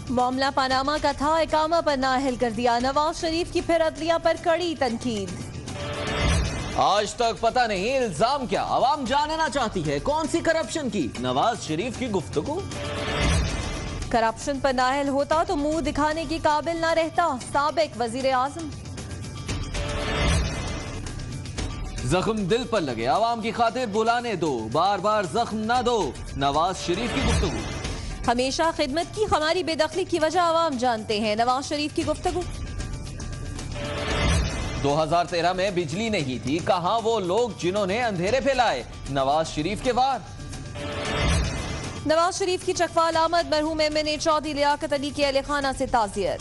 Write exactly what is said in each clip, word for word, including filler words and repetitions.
मामला पनामा का था, इकामा पर नाअहल कर दिया। नवाज शरीफ की फिर अदलिया पर कड़ी तनकीद। आज तक पता नहीं इल्जाम क्या, आवाम जानना चाहती है कौन सी करप्शन की। नवाज शरीफ की गुफ्तगू। करप्शन पर नाअहल होता तो मुंह दिखाने के काबिल ना रहता, साबिक वजीर आजम। जख्म दिल पर लगे, आवाम की खातिर बुलाने दो, बार बार जख्म ना दो। नवाज शरीफ की गुफ्तगू। हमेशा खिदमत की, हमारी बेदखली की वजह आवाम जानते हैं। नवाज शरीफ की गुफ्तगू। दो हज़ार तेरह में बिजली नहीं थी, कहां वो लोग जिन्होंने अंधेरे फैलाए। नवाज शरीफ के वार। नवाज शरीफ की चकवाल आमद, मरहूम M N A Chaudhry Liaquat Ali के अहले खाना से ताज़ियत।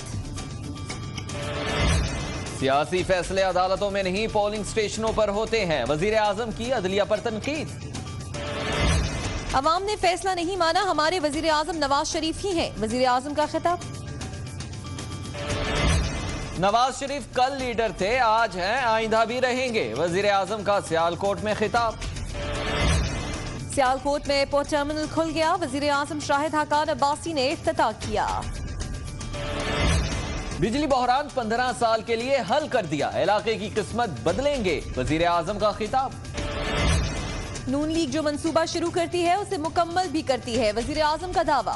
सियासी फैसले अदालतों में नहीं, पोलिंग स्टेशनों पर होते हैं। वजीर आजम की अदलिया पर तनकीद। अवाम ने फैसला नहीं माना, हमारे वजीर आजम नवाज शरीफ ही हैं। वजीर आजम का खिताब। नवाज शरीफ कल लीडर थे, आज हैं, आइंदा भी रहेंगे। वजीर आजम का सियालकोट में खिताब। सियालकोट में एयरपोर्ट टर्मिनल खुल गया, वजीर आजम शाहिद हकान अब्बासी ने इफ्तिताह किया। बिजली बहरान पंद्रह साल के लिए हल कर दिया, इलाके की किस्मत बदलेंगे। वजीर आजम का खिताब। नून लीग जो मंसूबा शुरू करती है उसे मुकम्मल भी करती है, वजीर आजम का दावा।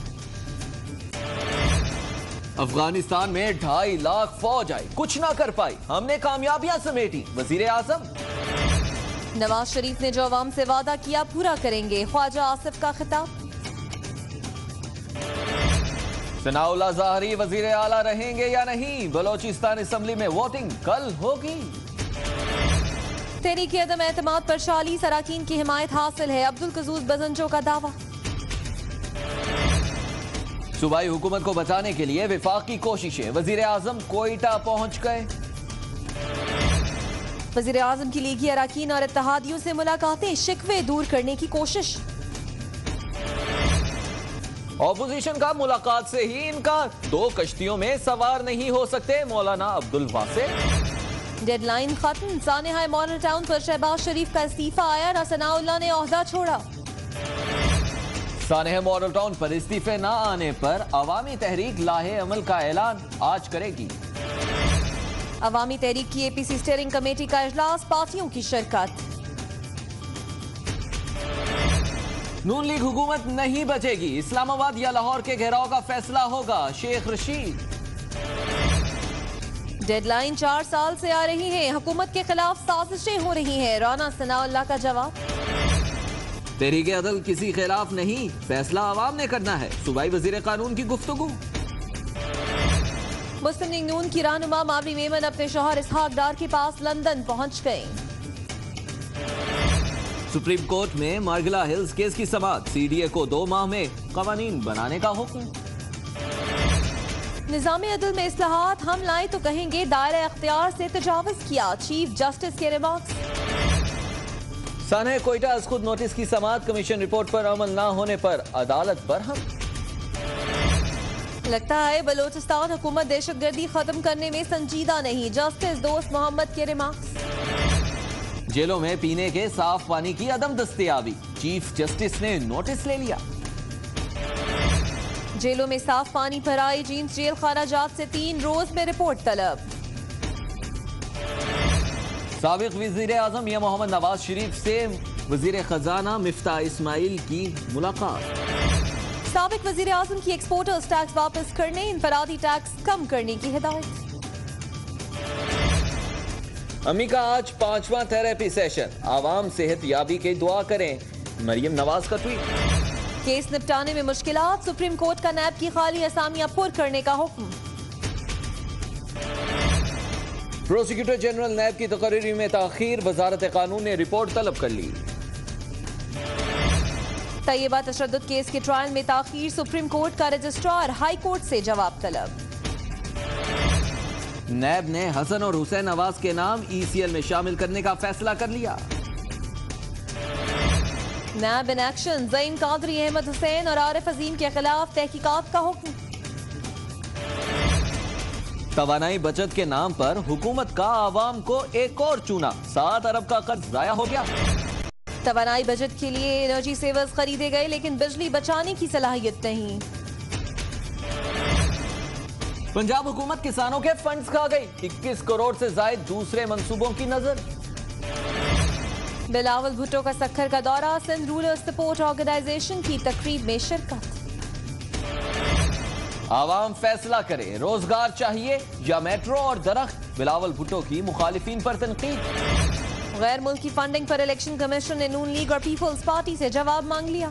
अफगानिस्तान में ढाई लाख फौज आई, कुछ ना कर पाई, हमने कामयाबियां समेटी। वजीर आजम। नवाज शरीफ ने जो अवाम से वादा किया पूरा करेंगे, ख्वाजा आसिफ का खिताब। सनाउल्लाह ज़ाहरी वजीर आला रहेंगे या नहीं, बलोचिस्तान असेंबली में वोटिंग कल होगी। तहरीक अदम एतमाद पर चालीस अराकीन की हिमायत हासिल है, अब्दुल कजूज बजंजो का दावा। सूबाई हुकूमत को बचाने के लिए विफाक की कोशिशें, वजीर आजम कोयटा पहुंच गए। वजीर आजम की लीगी अराकीन और इत्तेहादियों से मुलाकातें, शिकवे दूर करने की कोशिश। ऑपोजिशन का मुलाकात से ही इनकार, दो कश्तियों में सवार नहीं हो सकते। मौलाना अब्दुल वासे। डेडलाइन खत्म, सानेहा मॉडल टाउन पर शहबाज शरीफ का इस्तीफा आया, ना सनाउल्लाह ने ओहदा छोड़ा। सानेहा मॉडल टाउन पर इस्तीफे न आने पर अवामी तहरीक लाहे अमल का ऐलान आज करेगी। अवामी तहरीक की एपीसी स्टीयरिंग कमेटी का इजलास, पार्टियों की शिरकत। नून लीग हुकूमत नहीं बचेगी, इस्लामाबाद या लाहौर के घेराव का फैसला होगा। शेख रशीद। डेडलाइन चार साल से आ रही है, हुकूमत के खिलाफ साजिशें हो रही हैं, राना सनाउल्लाह का जवाब। तहरीक अदल किसी खिलाफ नहीं, फैसला आवाम ने करना है। सूबाई वजीर कानून की गुफ्तगू। मुस्लिम लीग नून की रहनुमा मावरी मेमन अपने शौहर इसहाक डार के पास लंदन पहुंच गए। सुप्रीम कोर्ट में मार्गिला हिल्स केस की समाअत, सीडीए को दो माह में कवानीन बनाने का हुक्म। निजाम अदल में इस्लाहात, हम लाए तो कहेंगे दायरा अख्तियार से तजावुज किया, चीफ जस्टिस के रिमार्क्स। साने कोयटा अज खुद नोटिस की समाअत, कमीशन रिपोर्ट पर अमल न होने पर अदालत पर हम। लगता है बलोचिस्तान हुकूमत दहशतगर्दी खत्म करने में संजीदा नहीं, जस्टिस दोस्त मोहम्मद के रिमार्क्स। जेलों में पीने के साफ पानी की अदम दस्तयाबी, चीफ जस्टिस ने नोटिस ले लिया। जेलों में साफ पानी पर आई जींस जेल खराजात से तीन रोज में रिपोर्ट तलब। साबिक वजीर आजम मियां मोहम्मद नवाज शरीफ से वजीर खजाना मिफ्ता इस्माइल की मुलाकात। साबिक वजीर आजम की एक्सपोर्टर्स टैक्स वापस करने, इनफरादी टैक्स कम करने की हिदायत। अम्मी का आज पांचवा थेरेपी सेशन, आवाम सेहत याबी की दुआ करें। मरियम नवाज का ट्वीट। केस निपटाने में मुश्किलात, सुप्रीम कोर्ट का नैब की खाली असामियां पुर करने का हुक्म। प्रोसिक्यूटर जनरल नैब की तकरीरी में ताखीर, वजारत कानून ने रिपोर्ट तलब कर ली। तैयबा तशद्दुद केस के ट्रायल में ताखीर, सुप्रीम कोर्ट का रजिस्ट्रार हाई कोर्ट से जवाब तलब। नैब ने हसन और हुसैन नवाज के नाम ईसीएल में शामिल करने का फैसला कर लिया। NAB in action, Zain Qadri, Ahmed Hussain और आरिफ अजीम के खिलाफ तहकीकात का हुक्म। तवानाई बचत के नाम पर हुकूमत का आवाम को एक और चूना, सात अरब का कर्ज जाया हो गया। तवानाई बजट के लिए एनर्जी सेवर्स खरीदे गए, लेकिन बिजली बचाने की सलाहियत नहीं। पंजाब हुकूमत किसानों के फंड्स खा गई, इक्कीस करोड़ से जायद दूसरे मंसूबों की नजर। बिलावल भुट्टो का सक्खर का दौरा, सिंध रूरल सपोर्ट ऑर्गेनाइजेशन की तकरीब में शिरकत। आवाम फैसला करे, रोजगार चाहिए या मेट्रो और दरख्त, बिलावल भुट्टो की मुखालिफिन पर तनकीद। गैर मुल्की फंडिंग पर इलेक्शन कमीशन ने नून लीग और पीपल्स पार्टी से जवाब मांग लिया।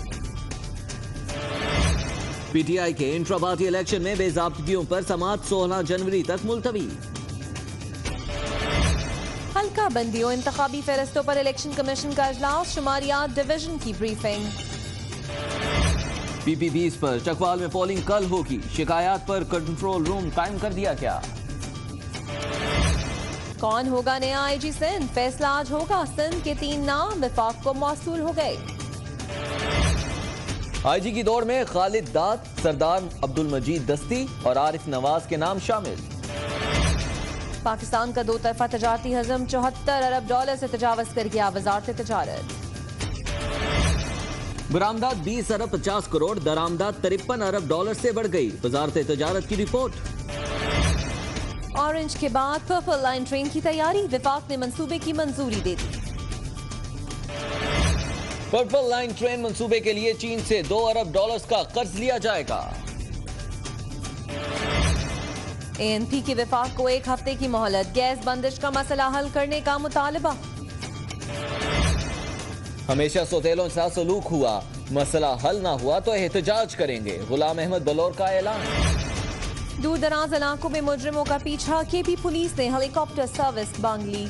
पीटीआई के इंट्रा पार्टी इलेक्शन में बेजाब्तगियों पर समाअत सोलह जनवरी तक मुलतवी। हल्का बंदियों इंतखाबी फहरिस्तों पर इलेक्शन कमीशन का इजलास, शुमारियात डिवीजन की ब्रीफिंग। पीपीबीज पर चकवाल में पोलिंग कल होगी, शिकायत पर कंट्रोल रूम कायम कर दिया गया। कौन होगा नया आईजी सिंध, फैसला आज होगा। सिंध के तीन नाम विफाक को मौसूल हो गए। आईजी की दौड़ में खालिद दाद, सरदार अब्दुल मजीद दस्ती और आरिफ नवाज के नाम शामिल। पाकिस्तान का दो तरफा तजारती हजम चौहत्तर अरब डॉलर से तजावज कर गया, वजारत तजारत। बरामदात बीस अरब पचास करोड़, दरामदात तिरपन अरब डॉलर से बढ़ गई, वजारत तजारत की रिपोर्ट। ऑरेंज के बाद पर्पल लाइन ट्रेन की तैयारी, विफाक ने मंसूबे की मंजूरी दे दी। पर्पल लाइन ट्रेन मंसूबे के लिए चीन से दो अरब डॉलर्स का कर्ज लिया जाएगा। एएनपी के विफाक को एक हफ्ते की मोहलत, गैस बंदिश का मसला हल करने का मुतालबा। हमेशा सौतेलों से सलूक हुआ, मसला हल ना हुआ तो एहतजाज करेंगे, गुलाम अहमद बलोर का ऐलान। दूर दराज इलाकों में मुजरिमों का पीछा, केपी पुलिस ने हेलीकॉप्टर सर्विस मांग ली।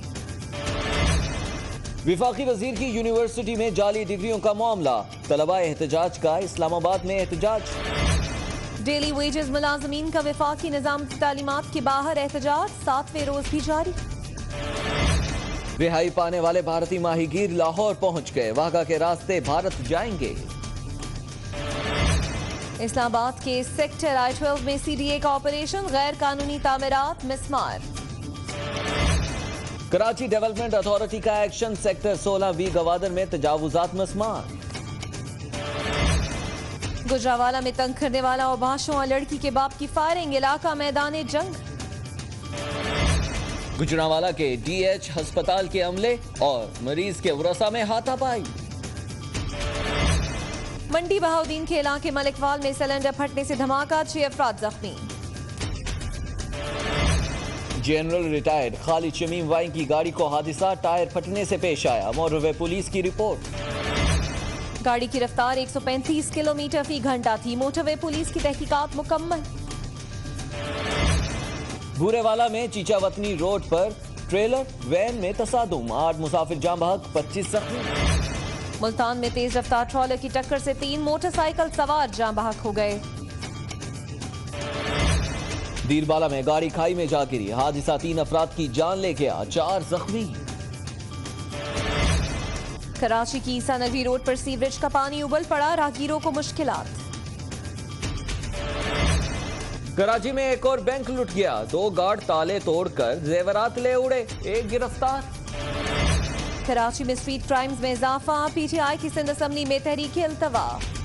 विफाकी वजीर की यूनिवर्सिटी में जाली डिग्रियों का मामला, तलबा एहतजाज का, इस्लामाबाद में एहतजाज। डेली वेजेस मुलाजमीन का विफाकी निजाम तालीमात के बाहर एहतजाज, सातवें रोज भी जारी। रिहाई पाने वाले भारतीय माहीगीर लाहौर पहुंच गए, वाघा के रास्ते भारत जाएंगे। इस्लामाबाद के सेक्टर आई ट्वेल्व में सीडीए का ऑपरेशन, गैर कानूनी तामीरात मिसमार। कराची डेवलपमेंट अथॉरिटी का एक्शन, सेक्टर सोलह वी गवादर में तजावुजात मिसमार। गुजरावाला में तंग करने वाला और बाशुआ लड़की के बाप की फायरिंग, इलाका मैदान जंग। गुजरावाला के डीएच अस्पताल के अमले और मरीज के वरसा में हाथापाई। मंडी बहाउद्दीन के इलाके मलिकवाल में सिलेंडर फटने से धमाका, छह अफराद जख्मी। जनरल रिटायर्ड खालिद शमीम वाई की गाड़ी को हादसा टायर फटने से पेश आया, मोटरवे पुलिस की रिपोर्ट। गाड़ी की रफ्तार एक सौ पैंतीस किलोमीटर फी घंटा थी, मोटरवे पुलिस की तहकीकात मुकम्मल। भूरेवाला में चीचावतनी रोड पर ट्रेलर वैन में तसादुम, आठ मुसाफिर जाम बहक, पच्चीस जख्मी। मुल्तान में तेज रफ्तार ट्रॉलर की टक्कर से तीन मोटरसाइकिल सवार जाम बहक हो गए। दीरबाला में गाड़ी खाई में जा गिरी, हादसा तीन अफराद की जान ले गया, चार जख्मी। कराची की ईसा नगरी रोड पर सीवरेज का पानी उबल पड़ा, राहगीरों को मुश्किलात। कराची में एक और बैंक लुट गया, दो गार्ड ताले तोड़कर जेवरात ले उड़े, एक गिरफ्तार। कराची में स्ट्रीट क्राइम्स में इजाफा, पीटीआई की सिंध असम्बली में तहरीक इल्तवा।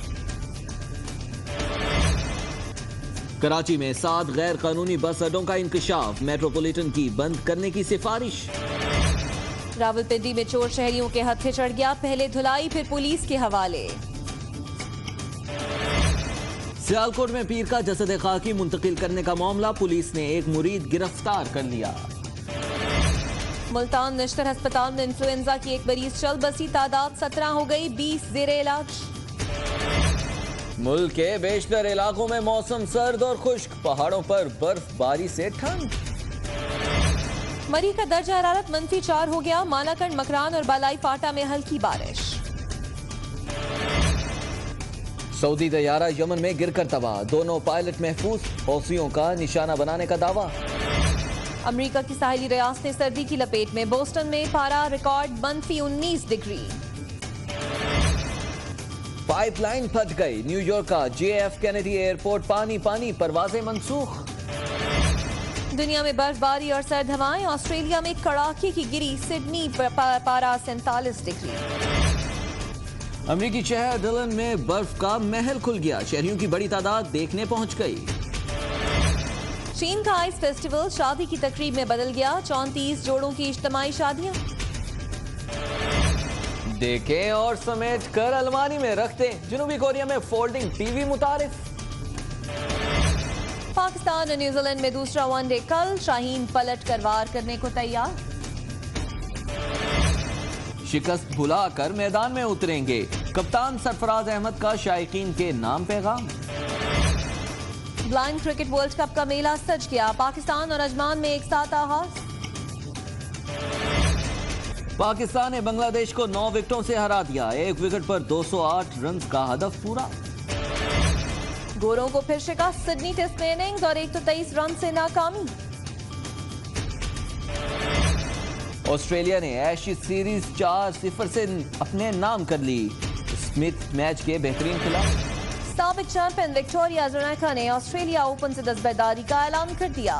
कराची में सात गैर कानूनी बस अड्डों का इंकशाफ, मेट्रोपॉलिटन की बंद करने की सिफारिश। रावलपिंडी में चोर शहरियों के हत्थे चढ़ गया, पहले धुलाई फिर पुलिस के हवाले। सियालकोट में पीर का जसद खाकी मुंतकिल करने का मामला, पुलिस ने एक मुरीद गिरफ्तार कर लिया। मुल्तान नश्तर अस्पताल में इन्फ्लुएंजा की एक मरीज चल बसी, तादाद सत्रह हो गई, बीस जेरे इलाज। मुल्क के बेशतर इलाकों में मौसम सर्द और खुश्क, पहाड़ों पर बर्फबारी से ठंड। मरी का दर्जा हरारत मंफी चार हो गया, मालाकंड, मकरान और बालाई फाटा में हल्की बारिश। सऊदी तैयारा यमन में गिरकर तबाह, दोनों पायलट महफूज, हौसियों का निशाना बनाने का दावा। अमेरिका की साहिली रियासतें सर्दी की लपेट में, बोस्टन में पारा रिकॉर्ड मंफी उन्नीस डिग्री। पाइपलाइन फट गई, न्यूयॉर्क का जेएफ कैनेडी एयरपोर्ट पानी पानी, परवाजें मनसूख। दुनिया में बर्फबारी और सर्द हवाएं, ऑस्ट्रेलिया में कड़ाके की गिरी, सिडनी पारा सैंतालीस डिग्री। अमरीकी शहर डिलन में बर्फ का महल खुल गया, शहरियों की बड़ी तादाद देखने पहुंच गई। चीन का आइस फेस्टिवल शादी की तकरीब में बदल गया। चौंतीस जोड़ों की इज्तिमाई शादियां। देखें और समेट कर अलमारी में रखते, जनूबी कोरिया में फोल्डिंग टीवी मुतारिफ। पाकिस्तान और न्यूजीलैंड में दूसरा वनडे कल, शाहीन पलट कर वार करने को तैयार। शिकस्त भुलाकर मैदान में उतरेंगे, कप्तान सरफराज अहमद का शायकीन के नाम पैगाम। ब्लाइंड क्रिकेट वर्ल्ड कप का मेला सज गया, पाकिस्तान और अजमान में एक साथ आगाज। पाकिस्तान ने बांग्लादेश को नौ विकेटों से हरा दिया, एक विकेट पर दो सौ आठ रन का हदफ पूरा। गोरों को फिर शिकस्त, सिडनी टेस्ट में इनिंग्स और एक सौ तेईस रन से नाकामी। ऑस्ट्रेलिया ने एशेज सीरीज चार सिफर से अपने नाम कर ली, स्मिथ मैच के बेहतरीन खिलाड़ी। साबिक चैंपियन विक्टोरिया अज़रैंका ने ऑस्ट्रेलिया ओपन से दस्तबरदारी का ऐलान कर दिया।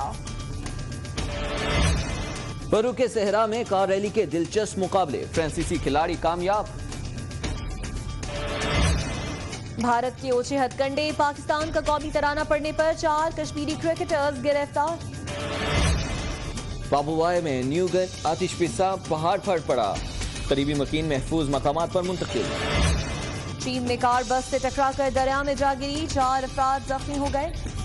पेरू के सहरा में कार रैली के दिलचस्प मुकाबले, फ्रांसीसी खिलाड़ी कामयाब। भारत के ओछे हथकंडे, पाकिस्तान का कौमी तराना पढ़ने पर चार कश्मीरी क्रिकेटर्स गिरफ्तार। पापुवाई में न्यू गन आतिशफिशा पहाड़ फट पड़ा, करीबी मकीन महफूज मकामात पर मुंतकिल। चीन में कार बस से टकराकर दरिया में जा गिरी, चार अफराद जख्मी हो गए।